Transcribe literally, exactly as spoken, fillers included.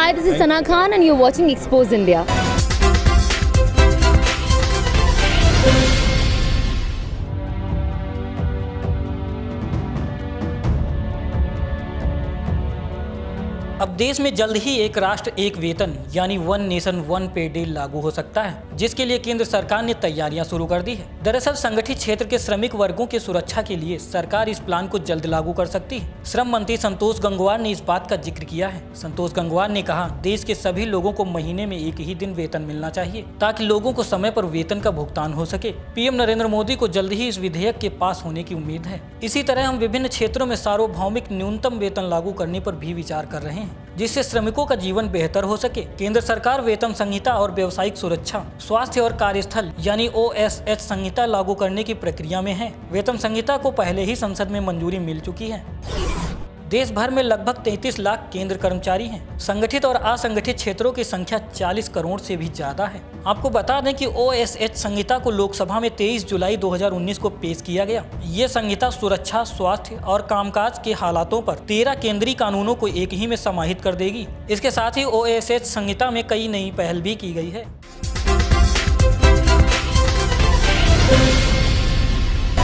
Hi, this is Sana Khan and you're watching Expose India. अब देश में जल्द ही एक राष्ट्र एक वेतन यानी one nation one pay day लागू हो सकता है, जिसके लिए केंद्र सरकार ने तैयारियां शुरू कर दी है। दरअसल संगठित क्षेत्र के श्रमिक वर्गों की सुरक्षा के लिए सरकार इस प्लान को जल्द लागू कर सकती है। श्रम मंत्री संतोष गंगवार ने इस बात का जिक्र किया है। संतोष गंगवार ने कहा, देश के सभी लोगों को महीने में एक ही दिन वेतन मिलना चाहिए ताकि लोगों को समय पर वेतन का भुगतान हो सके। पीएम नरेंद्र मोदी को जल्द ही इस विधेयक के पास होने की उम्मीद है। इसी तरह हम विभिन्न क्षेत्रों में सार्वभौमिक न्यूनतम वेतन लागू करने पर भी विचार कर रहे हैं, जिससे श्रमिकों का जीवन बेहतर हो सके। केंद्र सरकार वेतन संहिता और व्यावसायिक सुरक्षा, स्वास्थ्य और कार्यस्थल यानी ओ एस एच संहिता लागू करने की प्रक्रिया में है। वेतन संहिता को पहले ही संसद में मंजूरी मिल चुकी है। देश भर में लगभग तैंतीस लाख केंद्र कर्मचारी हैं। संगठित और असंगठित क्षेत्रों की संख्या चालीस करोड़ से भी ज्यादा है। आपको बता दें कि ओ एस एच संहिता को लोकसभा में तेईस जुलाई दो हज़ार उन्नीस को पेश किया गया। ये संहिता सुरक्षा, स्वास्थ्य और कामकाज के हालातों पर तेरह केंद्रीय कानूनों को एक ही में समाहित कर देगी। इसके साथ ही ओ एस एच संहिता में कई नई पहल भी की गई है।